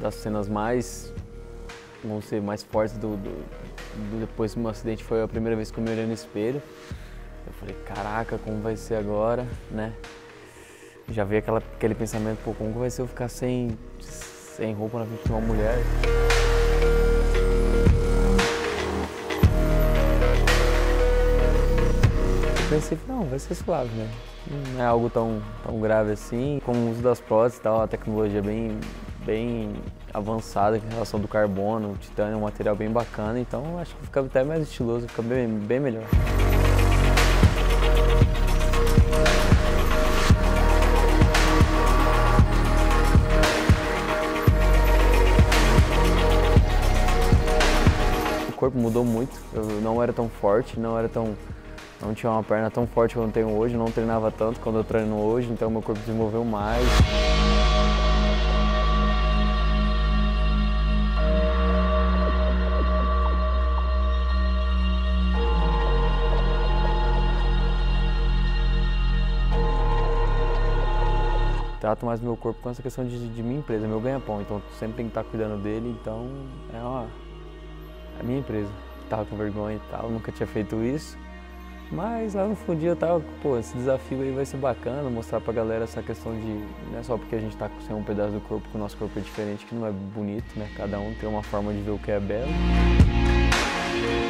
das cenas mais, vamos ser, mais fortes depois do meu acidente foi a primeira vez que eu me olhei no espelho. Eu falei, caraca, como vai ser agora, né? Já veio aquele pensamento, pô, como vai ser eu ficar sem roupa na frente de uma mulher? Eu pensei, não, vai ser suave, né? Não é algo tão grave assim. Com o uso das próteses e tal, a tecnologia bem avançada em relação do carbono, o titânio é um material bem bacana, então acho que fica até mais estiloso, fica bem melhor. O corpo mudou muito, eu não era tão forte, não tinha uma perna tão forte quanto eu tenho hoje, não treinava tanto quando eu treino hoje, então meu corpo desenvolveu mais. Trato mais meu corpo com essa questão de minha empresa, meu ganha-pão, então sempre tem que estar cuidando dele, então é a minha empresa. Tava com vergonha e tal, nunca tinha feito isso, mas lá no fundo eu tava, pô, esse desafio aí vai ser bacana, mostrar pra galera essa questão de, não é só porque a gente tá sem um pedaço do corpo, que o nosso corpo é diferente, que não é bonito, né? Cada um tem uma forma de ver o que é belo.